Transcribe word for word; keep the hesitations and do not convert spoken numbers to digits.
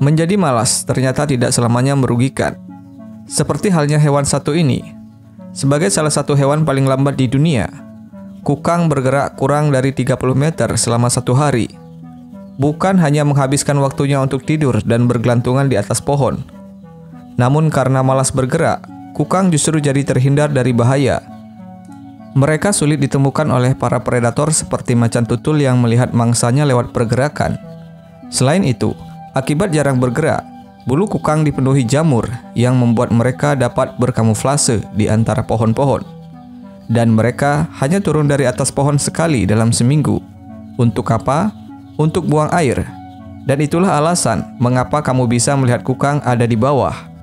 Menjadi malas ternyata tidak selamanya merugikan. Seperti halnya hewan satu ini. Sebagai salah satu hewan paling lambat di dunia, kukang bergerak kurang dari tiga puluh meter selama satu hari. Bukan hanya menghabiskan waktunya untuk tidur dan bergelantungan di atas pohon. Namun karena malas bergerak, kukang justru jadi terhindar dari bahaya. Mereka sulit ditemukan oleh para predator seperti macan tutul yang melihat mangsanya lewat pergerakan. Selain itu, akibat jarang bergerak, bulu kukang dipenuhi jamur yang membuat mereka dapat berkamuflase di antara pohon-pohon. Dan mereka hanya turun dari atas pohon sekali dalam seminggu. Untuk apa? Untuk buang air. Dan itulah alasan mengapa kamu bisa melihat kukang ada di bawah.